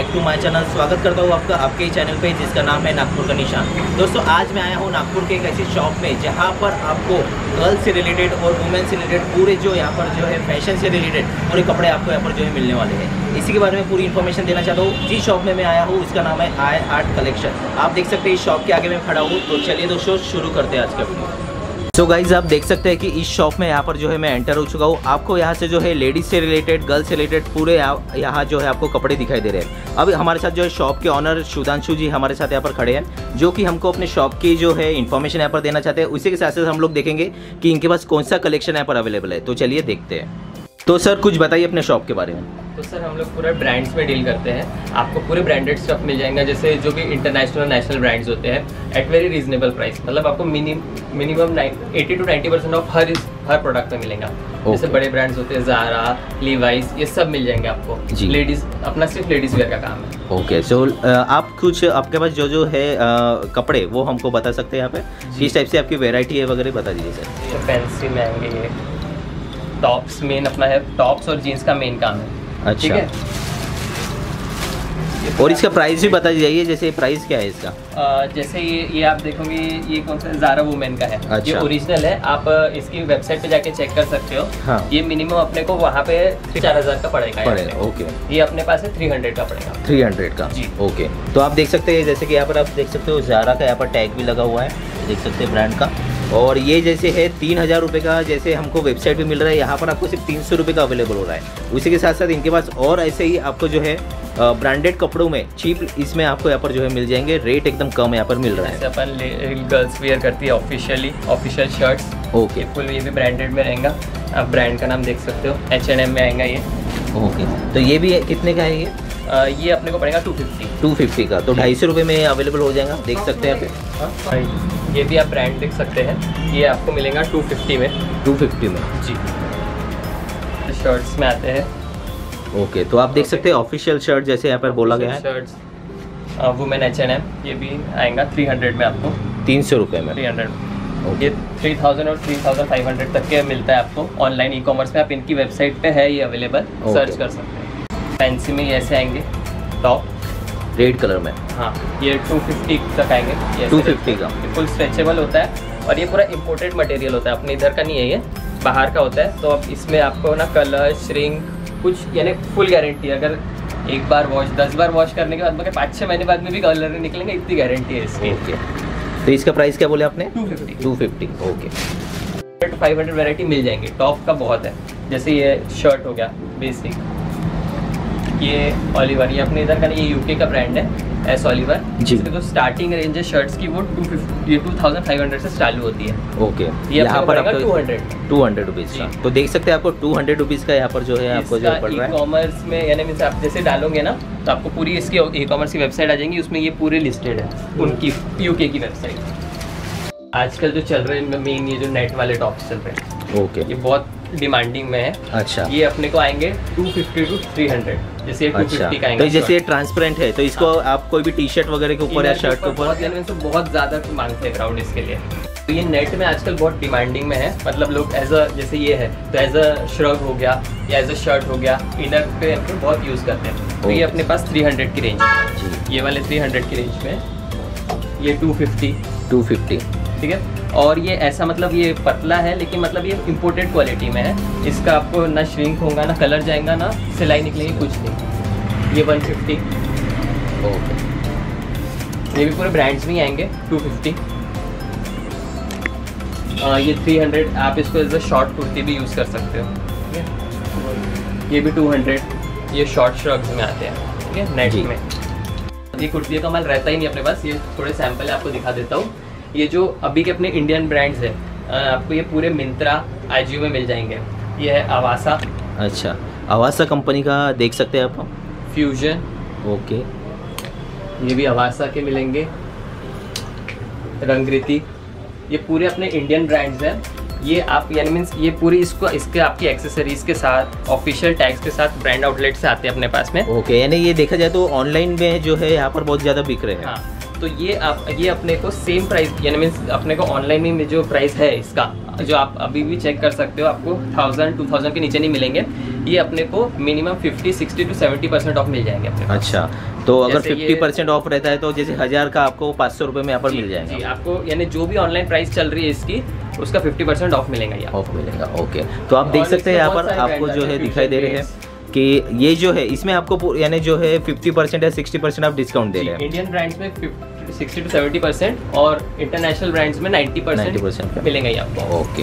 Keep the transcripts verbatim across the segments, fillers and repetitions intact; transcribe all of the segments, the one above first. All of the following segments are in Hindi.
Back to my channel. स्वागत करता हूँ आपका आपके ही चैनल पे जिसका नाम है नागपुर का निशान। दोस्तों आज मैं आया हूँ नागपुर के एक ऐसी शॉप में जहाँ पर आपको गर्ल्स से रिलेटेड और वुमेन से रिलेटेड पूरे जो यहाँ पर जो है फैशन से रिलेटेड पूरे कपड़े आपको यहाँ पर जो है मिलने वाले हैं। इसी के बारे में पूरी इन्फॉर्मेशन देना चाहता हूँ। जिस शॉप में मैं आया हूँ उसका नाम है आई आर्ट कलेक्शन। आप देख सकते हैं इस शॉप के आगे मैं खड़ा हूँ। तो चलिए दोस्तों शुरू करते हैं आज का वीडियो। सो गाइज आप देख सकते हैं कि इस शॉप में यहाँ पर जो है मैं एंटर हो चुका हूँ। आपको यहाँ से जो है लेडीज से रिलेटेड गर्ल्स से रिलेटेड पूरे यहाँ जो है आपको कपड़े दिखाई दे रहे हैं। अब हमारे साथ जो है शॉप के ऑनर सुधांशु जी हमारे साथ यहाँ पर खड़े हैं, जो कि हमको अपने शॉप की जो है इन्फॉर्मेशन यहाँ पर देना चाहते हैं। उसी के साथ साथ हम लोग देखेंगे कि इनके पास कौन सा कलेक्शन यहाँ पर अवेलेबल है। तो चलिए देखते हैं। तो सर कुछ बताइए अपने शॉप के बारे में। तो सर हम लोग पूरा ब्रांड्स में डील करते हैं। आपको पूरे ब्रांडेड स्टफ मिल जाएगा, जैसे जो भी इंटरनेशनल नेशनल ब्रांड्स होते हैं एट वेरी रीजनेबल प्राइस। मतलब आपको minimum eighty to ninety percent off हर हर प्रोडक्ट में मिलेगा। okay. जैसे बड़े ब्रांड्स होते हैं ज़ारा, लीवाइस, ये सब मिल जाएंगे आपको। लेडीज अपना सिर्फ लेडीज वेयर का काम है। ओके सो आप कुछ आपके पास जो जो है uh, कपड़े वो हमको बता सकते हैं यहाँ पे किस टाइप से आपकी वेराइटी है वगैरह बता दीजिए सर। फैंसी में आएंगे ये टॉप्स, मेन अपना है टॉप्स और जीन्स का मेन काम है। अच्छा ठीक है। और इसका प्राइस भी बता दीजिए, जैसे प्राइस क्या है इसका? आ, जैसे ये ये आप देखोगे ये कौन सा ज़ारा वुमेन का है। अच्छा। ये ओरिजिनल है, आप इसकी वेबसाइट पे जाके चेक कर सकते हो। हाँ। ये मिनिमम अपने को वहाँ पे चार हज़ार का पड़ेगा। पड़ेगा ओके। ये अपने पास है थ्री हंड्रेड का पड़ेगा। थ्री हंड्रेड का जी ओके। तो आप देख सकते हैं जैसे कि यहाँ पर आप देख सकते हो ज़ारा का यहाँ पर टैग भी लगा हुआ है, देख सकते हैं ब्रांड का। और ये जैसे है तीन हज़ार रुपये का जैसे हमको वेबसाइट पे मिल रहा है, यहाँ पर आपको सिर्फ तीन सौ रुपये का अवेलेबल हो रहा है। उसी के साथ साथ इनके पास और ऐसे ही आपको जो है ब्रांडेड कपड़ों में चीप इसमें आपको यहाँ पर जो है मिल जाएंगे। रेट एकदम कम यहाँ पर मिल रहा है। अपन गर्ल्स वेयर करती है officially official shirts. Okay full ये भी ब्रांडेड में रहेगा। आप ब्रांड का नाम देख सकते हो, एच एंड एम में आएगा ये। ओके तो ये भी कितने का है ये? आ, ये अपने को पड़ेगा टू फिफ्टी टू फिफ्टी का। तो ढाई सौ रुपये में अवेलेबल हो जाएगा, देख सकते हैं यहाँ पे। ये भी आप ब्रांड देख सकते हैं, ये आपको मिलेगा टू फिफ्टी में। टू फिफ्टी में जी। शर्ट्स में आते हैं। ओके तो आप देख सकते हैं ऑफिशियल शर्ट जैसे यहाँ पर बोला गया है। Shirts women H and M, ये भी आएगा थ्री हंड्रेड में आपको। तीन सौ रुपये में थ्री हंड्रेड ये थ्री थाउजेंड और थ्री थाउजेंड फाइव हंड्रेड तक के मिलता है आपको ऑनलाइन ई कॉमर्स में। आप इनकी वेबसाइट पे है ये अवेलेबल, सर्च कर सकते हैं। फैंसी में ये ऐसे आएंगे टॉप रेड कलर में। हाँ ये टू फिफ्टी तक आएंगे। टू फिफ्टी का फुल स्ट्रेचेबल होता है और ये पूरा इम्पोर्टेड मटेरियल होता है, अपने इधर का नहीं है, ये बाहर का होता है। तो अब इसमें आपको ना कलर श्रिंक कुछ यानी फुल गारंटी। अगर एक बार वॉश दस बार वॉश करने के बाद मगर पाँच छः महीने बाद में भी कलर निकलेंगे, इतनी गारंटी है इसकी। ओके तो इसका प्राइस क्या बोले आपने? Two fifty two fifty okay. Five hundred variety मिल जाएंगे। टॉप का बहुत है, जैसे ये शर्ट हो गया बेसिक, ये ऑलिवर, ये अपने इधर का नहीं, ये यूके का ब्रांड है एस ऑलिवर। इसकी तो स्टार्टिंग रेंज है शर्ट्स की वो टू फिफ्टी ये टू थाउजेंड फाइव हंड्रेड से चालू होती है। ओके ये यहाँ पर आपको two hundred two hundred rupees का। तो देख सकते हैं आपको टू हंड्रेड रुपीज़ का यहाँ पर जो है आपको जो पड़ रहा है। ई कॉमर्स में यानी मीन्स आप जैसे डालोगे ना तो आपको पूरी इसकी ई कॉमर्स की वेबसाइट आ जाएंगी, उसमें ये पूरे लिस्टेड है उनकी यूके की वेबसाइट। आजकल जो चल रहे हैं मेन ये जो नेट वाले टॉप्स चल रहे हैं, ओके, ये बहुत डिमांडिंग में है। अच्छा ये अपने को आएंगे two fifty to three hundred, जैसे ये टू फिफ्टी का आएंगे। तो जैसे ये ट्रांसपेरेंट है तो इसको आप कोई भी टी शर्ट वगैरह के ऊपर या शर्ट के ऊपर बहुत, बहुत ज़्यादा मांगते हैं क्राउड इसके लिए। तो ये नेट में आजकल बहुत डिमांडिंग में है। मतलब लोग एज अ जैसे ये है तो एज अ श्रग हो गया या एज अ शर्ट हो गया, इनर पे बहुत यूज़ करते हैं। तो ये अपने पास थ्री हंड्रेड की रेंज है, ये वाले थ्री हंड्रेड की रेंज में, ये टू फिफ्टी टू फिफ्टी ठीक है। और ये ऐसा मतलब ये पतला है लेकिन मतलब ये इम्पोर्टेड क्वालिटी में है। इसका आपको ना श्रिंक होगा, ना कलर जाएगा, ना सिलाई निकलेगी, कुछ नहीं। ये वन फिफ्टी ओके। ये भी पूरे ब्रांड्स में आएंगे टू फिफ्टी। ये थ्री हंड्रेड, आप इसको एज अ शॉर्ट कुर्ती भी यूज़ कर सकते हो, ठीक है। ये भी टू हंड्रेड, ये शॉर्ट श्रग्स में आते हैं, ठीक है, नेट में। ये कुर्ती का माल रहता ही नहीं अपने पास। ये थोड़े सैंपल आपको दिखा देता हूँ। ये जो अभी के अपने इंडियन ब्रांड्स है, आपको ये पूरे मिंत्रा आईजीओ में मिल जाएंगे। ये है आवासा। अच्छा आवासा कंपनी का देख सकते हैं आप। फ्यूजन ओके, ये भी आवासा के मिलेंगे। रंगरीति, ये पूरे अपने इंडियन ब्रांड्स हैं। ये आप यानी मीन्स ये पूरी इसको इसके आपकी एक्सेसरीज के साथ ऑफिशियल टैग्स के साथ ब्रांड आउटलेट से आते हैं अपने पास में। ओके यानी ये देखा जाए तो ऑनलाइन में जो है यहाँ पर बहुत ज़्यादा बिक रहे हैं। हाँ तो ये आप ये अपने को सेम प्राइस यानी मीन्स अपने को ऑनलाइन में जो प्राइस है इसका, जो आप अभी भी चेक कर सकते हो, आपको थाउजेंड टू थाउजेंड के नीचे नहीं मिलेंगे। ये अपने को minimum fifty sixty to seventy percent off मिल जाएंगे अपने। अच्छा, तो अगर फिफ्टी परसेंट ऑफ रहता है तो जैसे हज़ार का आपको पाँच सौ रुपये में यहाँ पर मिल जाएगा। जी, आपको यानी जो भी ऑनलाइन प्राइस चल रही है इसकी, उसका फिफ्टी परसेंट ऑफ मिलेगा। ये ऑफ मिलेगा। ओके, तो आप देख सकते हैं यहाँ पर आपको जो है दिखाई दे रहे हैं कि ये जो है इसमें आपको यानी जो है फिफ्टी परसेंट या सिक्सटी परसेंट आप डिस्काउंट दे रहे हैं। इंडियन ब्रांड्स में सिक्सटी टू सेवेंटी परसेंट और इंटरनेशनल ब्रांड्स में नाइन्टी परसेंट मिलेंगे आपको। Okay,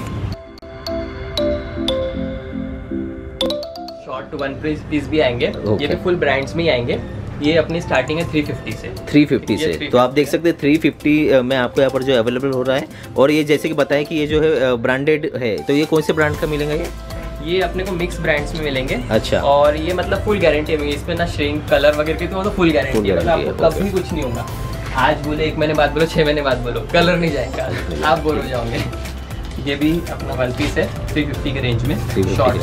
short to one piece piece भी आएंगे। ये भी फुल ब्रांड्स में ही आएंगे। ये अपनी स्टार्टिंग है थ्री फिफ्टी से। थ्री फिफ्टी से, तो आप देख सकते हैं थ्री फिफ्टी में आपको यहाँ पर जो अवेलेबल हो रहा है। और ये जैसे कि बताया कि ये जो है ब्रांडेड है, तो ये कौन से ब्रांड का मिलेगा? ये ये अपने को मिक्स ब्रांड्स में मिलेंगे। अच्छा, और ये मतलब फुल गारंटी है इसमें, ना श्रिंक कलर वगैरह की, तो वो तो फुल गारंटी है, आपको कभी कुछ नहीं होगा। आज बोले एक महीने बाद बोलो, छः महीने बाद बोलो, कलर नहीं जाएगा, आप बोर हो जाओगे। ये भी अपना वन पीस है थ्री फिफ्टी के रेंज में, शॉर्ट।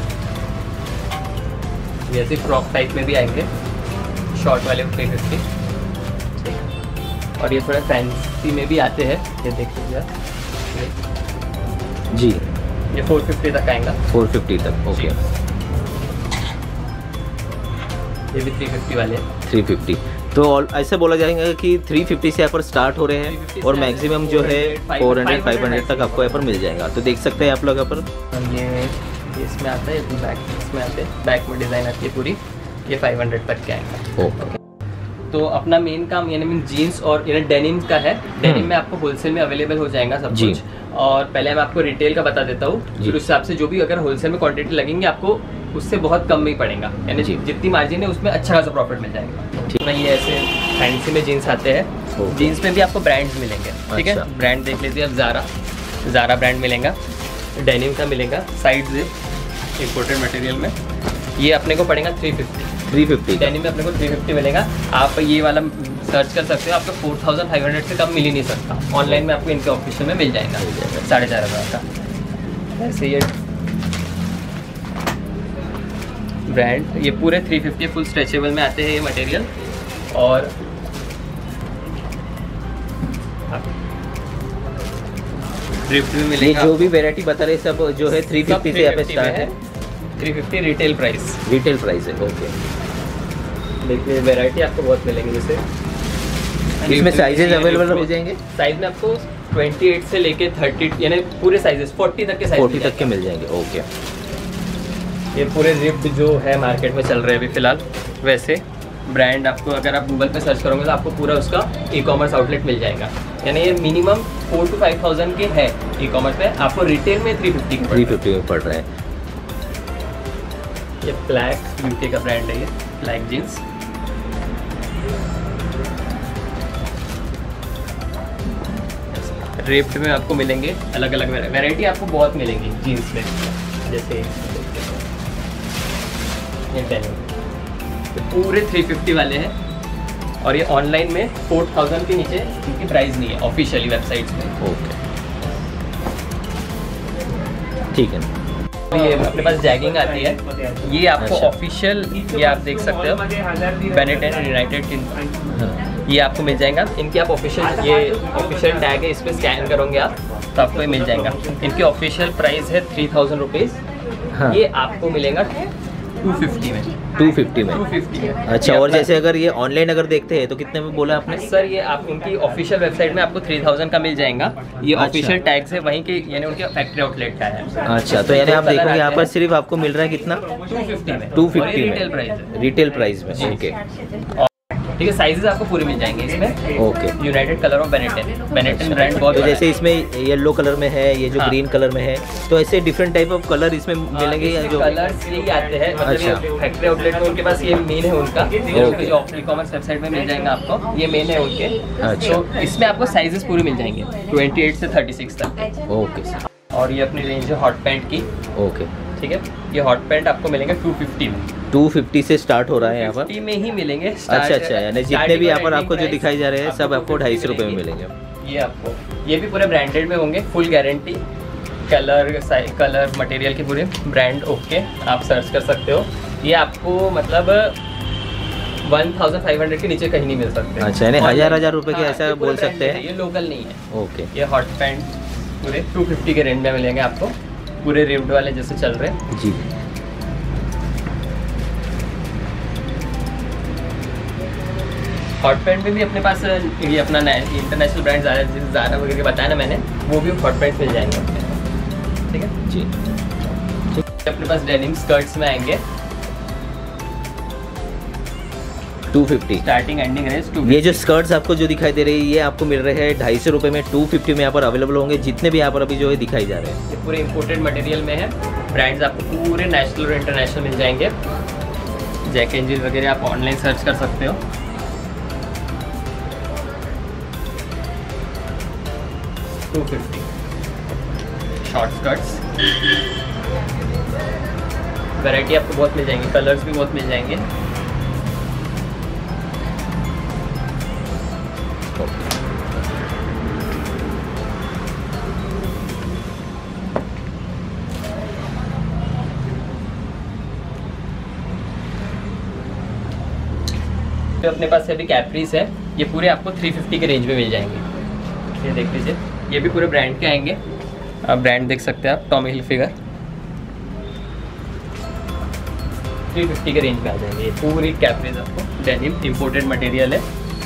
जैसे फ्रॉक टाइप में भी आएंगे शॉर्ट वाले थ्री फिफ्टी। और ये थोड़ा फैंसी में भी आते हैं, ये देख लीजिए जी। ये फोर फिफ्टी तक आएगा। फोर फिफ्टी तक, ओके। ये भी थ्री फिफ्टी वाले हैं। थ्री फिफ्टी, तो ऐसा बोला जाएगा कि थ्री फिफ्टी से यहाँ पर स्टार्ट हो रहे हैं और मैक्सिमम जो है फोर हंड्रेड फाइव हंड्रेड तक आपको यहाँ पर मिल जाएगा। तो देख सकते हैं आप लोग यहाँ पर। ये इसमें आता है, ये बैक इसमें आते हैं, बैक में डिज़ाइन आती है पूरी। ये फाइव हंड्रेड तक के आएगा। ओके, तो अपना मेन काम यानी मीन जीन्स और यानी डेनिम का है। डेनिम में आपको होलसेल में अवेलेबल हो जाएगा सब कुछ। और पहले मैं आपको रिटेल का बता देता हूँ, फिर उस हिसाब से जो भी अगर होलसेल में क्वांटिटी लगेंगे आपको उससे बहुत कम में ही पड़ेगा, यानी जितनी मार्जिन है उसमें अच्छा खासा प्रॉफिट मिल जाएगा। ठीक है, ये ऐसे फैंसी में जीन्स आते हैं। जीन्स में भी आपको ब्रांड्स मिलेंगे। ठीक है, ब्रांड देख लीजिए आप, ज़ारा ज़ारा ब्रांड मिलेगा, डेनिम का मिलेगा, साइड जिप इम्पोर्टेड मटेरियल में। ये अपने को पड़ेगा three fifty. Three fifty denim में अपने को थ्री फिफ्टी मिलेगा। आप ये वाला सर्च कर सकते हो, आपको फोर थाउजेंड फाइव हंड्रेड से कम मिल ही नहीं सकता। ऑनलाइन में आपको इनके ऑफिशियल में मिल जाएगा साढ़े चार हज़ार का। ऐसे ये ब्रांड, ये पूरे थ्री फिफ्टी फुल स्ट्रेचेबल में आते हैं ये मटेरियल। और ड्रिफ्ट में मिलेगा। जो भी वैरायटी बता रहे सब जो है थ्री फिफ्टी से यहाँ पे स्टार्ट है। Three fifty retail price, retail price है। ओके, देखिए वैरायटी आपको बहुत मिलेंगे। जैसे इसमें साइजेस अवेलेबल हो जाएंगे। साइज में आपको अट्ठाईस से लेके तीस यानी पूरे साइजेस चालीस तक के साइज चालीस तक के मिल जाएंगे। ओके, ये पूरे रिप्ड जो है मार्केट में चल रहे हैं अभी फिलहाल। वैसे ब्रांड आपको अगर आप गूगल पे सर्च करोगे तो आपको पूरा उसका ई कॉमर्स आउटलेट मिल जाएगा। यानी ये minimum four to five thousand के है ई कॉमर्स पे, आपको रिटेल में थ्री फिफ्टी थ्री फिफ्टी में पड़ रहा है। ये ब्लैक यूके का ब्रांड है, ये ब्लैक जीन्स। रिप्ड में आपको मिलेंगे अलग अलग वैरायटी, आपको बहुत मिलेंगी जीन्स में। जैसे ये डेनिम पूरे थ्री फिफ्टी वाले हैं। और ये ऑनलाइन में फोर थाउजेंड के नीचे इनकी प्राइस नहीं है ऑफिशियली वेबसाइट्स में। ओके, ठीक है। ये अपने पास जैगिंग आती है, ये आपको ऑफिशियल, ये आप देख सकते हो बेनेटन यूनाइटेड, ये आपको मिल जाएगा। इनकी आप ऑफिशियल, ये ऑफिशियल टैग है, इस पर स्कैन करोगे आप तो आपको ये मिल जाएगा। इनकी ऑफिशियल प्राइस है थ्री थाउजेंड रुपीज़। ये आपको मिलेगा टू फिफ्टी में। टू फिफ्टी में टू फिफ्टी में। अच्छा, और जैसे अगर ये ऑनलाइन अगर देखते हैं तो कितने में बोला आपने? सर ये आप उनकी ऑफिशियल वेबसाइट में आपको थ्री थाउजेंड का मिल जाएगा। ये ऑफिशियल अच्छा। टैग है वहीं के, यानी उनके फैक्ट्री आउटलेट का है। अच्छा, तो यानी आप देखोगे यहाँ पर सिर्फ आपको मिल रहा है कितना? टू फिफ्टी में। टू फिफ्टी में रिटेल प्राइस है। रिटेल प्राइस में। ओके, ठीक है, साइजेस आपको पूरे मिल जाएंगे इसमें। Okay, united colour of Benetton, Benetton brand बहुत। तो जैसे इसमें येलो कलर में है, ये जो हाँ। ग्रीन कलर में है, तो ऐसे डिफरेंट टाइप ऑफ कलर इसमें मिलेंगे या जो कलर्स यही आते हैं, मतलब अच्छा। ये फैक्ट्री आउटलेट में उनके पास ये मेन है उनका, ओके। जो ई कॉमर्स वेबसाइट में मिल जाएगा आपको, ये मेन है उनके। अच्छा। तो इसमें आपको साइजेस पूरे मिल जाएंगे अट्ठाईस से छत्तीस तक के। ओके, और ये अपनी रेंज है हॉट पैंट की। ओके, ठीक है, ये हॉट पैंट आपको मिलेंगे टू फिफ्टी में। टू फिफ्टी से स्टार्ट हो रहा है यहाँ पर। फिफ्टी में ही मिलेंगे। अच्छा अच्छा, यानी जितने भी यहाँ पर आपको जो दिखाई जा रहे हैं सब आपको ढाई सौ रुपये में मिलेंगे। ये आपको, ये भी पूरे ब्रांडेड में होंगे, full guarantee, colour colour material के पूरे ब्रांड ओके, आप सर्च कर सकते हो। ये आपको मतलब वन थाउजेंड फाइव हंड्रेड के नीचे कहीं नहीं मिल सकते। अच्छा, यानी हजार हजार रुपए के हाँ, ऐसा ये पूरे बोल सकते branded हैं। है, ये लोकल नहीं है। ओके, ये हॉट पैंट पूरे टू फिफ्टी के रेंज में मिलेंगे आपको, पूरे रिब्ड वाले जैसे चल रहे हैं जी। हॉट पैंट में भी अपने पास ये अपना इंटरनेशनल ब्रांड ज़ारा, जैसे ज़ारा वगैरह के बताया ना मैंने, वो भी हॉट पैंट मिल जाएंगे अपने पास, ठीक है जी। अपने पास डेनिम स्कर्ट्स में आएंगे two fifty starting ending range to. ये जो स्कर्ट्स आपको जो दिखाई दे रही है ये आपको मिल रहे हैं ढाई सौ रुपये में, टू फिफ्टी में यहाँ पर अवेलेबल होंगे, जितने भी यहाँ पर अभी जो है दिखाई जा रहे हैं। ये पूरे इंपोर्टेड मटेरियल में है, ब्रांड्स आपको पूरे नेशनल और इंटरनेशनल मिल जाएंगे। जैक एंड जिल वगैरह आप ऑनलाइन सर्च कर सकते हो। Two fifty short skirts, variety आपको बहुत मिल जाएंगी, कलर्स भी बहुत मिल जाएंगे। तो अपने पास अभी कैप्रीज है, ये पूरे आपको थ्री फिफ्टी के रेंज में मिल जाएंगे। ये देख लीजिए, ये भी पूरे ब्रांड के आएंगे, आप ब्रांड देख सकते हैं आप, टॉमी हिलफिगर थ्री फिफ्टी के रेंज में आ जाएंगे। ये पूरी कैप्रीज आपको डेनिम इंपोर्टेड मटेरियल है।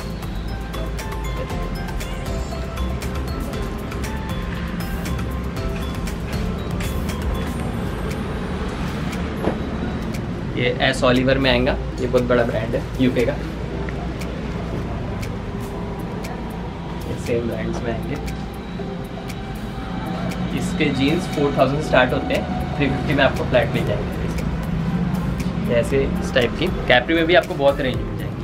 ये एस ऑलिवर में आएगा, ये बहुत बड़ा ब्रांड है यूके का। ये सेम ब्रांड्स में आएंगे। इसके जीन्स फोर थाउजेंड स्टार्ट होते हैं, थ्री फिफ्टी में आपको फ्लैट मिल जाएंगे। ऐसे इस टाइप की कैप्री में भी आपको बहुत रेंज मिल जाएंगी।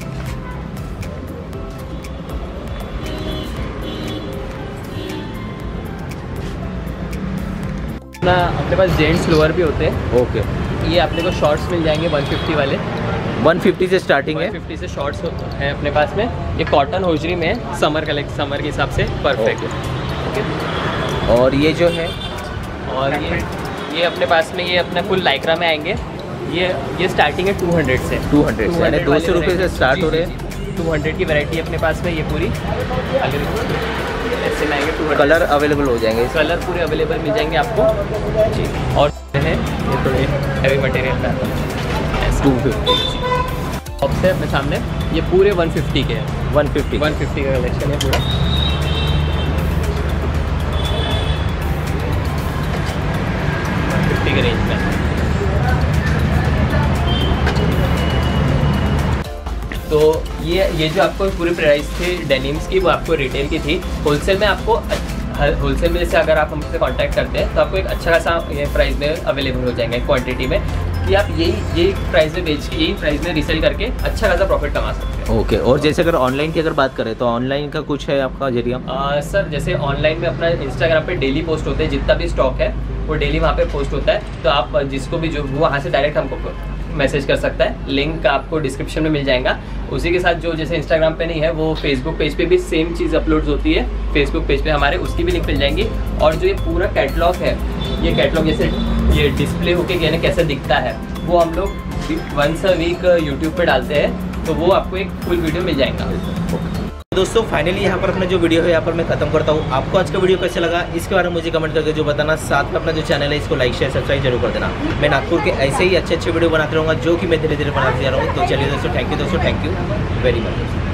अपना अपने पास जेंट्स लोअर भी होते हैं। ओके, ये अपने को शॉर्ट्स मिल जाएंगे वन फिफ्टी वाले, वन फिफ्टी से स्टार्टिंग है। वन फिफ्टी से शॉर्ट्स हैं अपने पास में। ये कॉटन होजरी में है, समर कलेक्ट समर के हिसाब से परफेक्ट है। और ये जो है, और ये ये अपने पास में ये अपना फुल लाइक्रा में आएंगे। ये ये स्टार्टिंग है टू हंड्रेड से, टू हंड्रेड से यानी दो सौ रुपये से स्टार्ट हो रहे हैं। टू हंड्रेड की वैरायटी अपने पास में ये पूरी। अगर ऐसे में आएंगे टू हंड्रेड, कलर अवेलेबल हो जाएंगे, कलर पूरे अवेलेबल मिल जाएंगे आपको जी। और है ये थोड़े हैवी मटेरियल का टू फिफ्टी टॉप्स है अपने सामने, ये पूरे वन फिफ्टी के हैं। वन फिफ्टी वन फिफ्टी का कलेक्शन है पूरा। फिफ्टी के रेंज में। तो ये ये जो आपको पूरी प्राइस थी डेनिम्स की, वो आपको रिटेल की थी। होलसेल में आपको होलसेल में जैसे अगर आप हमसे कांटेक्ट करते हैं तो आपको एक अच्छा खासा ये प्राइस में अवेलेबल हो जाएंगे क्वांटिटी में, कि आप यही यही प्राइस में बेच के यही प्राइस में रीसेल करके अच्छा खासा प्रॉफिट कमा सकते हैं। ओके, और जैसे अगर ऑनलाइन की अगर बात करें तो ऑनलाइन का कुछ है आपका जरिया? आ, सर जैसे ऑनलाइन में अपना इंस्टाग्राम पे डेली पोस्ट होते हैं, जितना भी स्टॉक है वो डेली वहाँ पे पोस्ट होता है। तो आप जिसको भी जो वहाँ से डायरेक्ट हमको मैसेज कर सकता है, लिंक आपको डिस्क्रिप्शन में मिल जाएगा। उसी के साथ जो जैसे इंस्टाग्राम पे नहीं है, वो फेसबुक पेज पे भी सेम चीज़ अपलोड्स होती है, फेसबुक पेज पे हमारे, उसकी भी लिंक मिल जाएंगी। और जो ये पूरा कैटलॉग है, ये कैटलॉग जैसे ये डिस्प्ले होके यानी कैसे दिखता है, वो हम लोग वंस अ वीक यूट्यूब पे डालते हैं, तो वो आपको एक फुल वीडियो मिल जाएगा। दोस्तों फाइनली यहाँ पर अपना जो वीडियो है यहाँ पर मैं खत्म करता हूँ। आपको आज का वीडियो कैसे लगा इसके बारे में मुझे कमेंट करके जो बताना, साथ में अपना जो चैनल है इसको लाइक शेयर सब्सक्राइब जरूर कर देना। मैं नागपुर के ऐसे ही अच्छे अच्छे वीडियो बनाते रहूँगा, जो कि मैं धीरे धीरे बनाते जा रहा हूँ। तो चलिए दोस्तों, थैंक यू दोस्तों, थैंक यू वेरी मच।